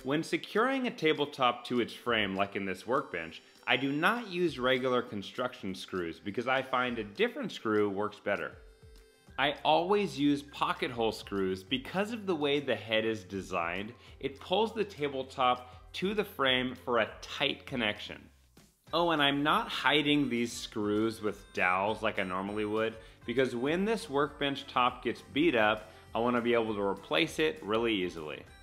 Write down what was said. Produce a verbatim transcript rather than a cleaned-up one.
When securing a tabletop to its frame, like in this workbench, I do not use regular construction screws because I find a different screw works better. I always use pocket hole screws because of the way the head is designed. It pulls the tabletop to the frame for a tight connection. Oh, and I'm not hiding these screws with dowels like I normally would, because when this workbench top gets beat up, I want to be able to replace it really easily.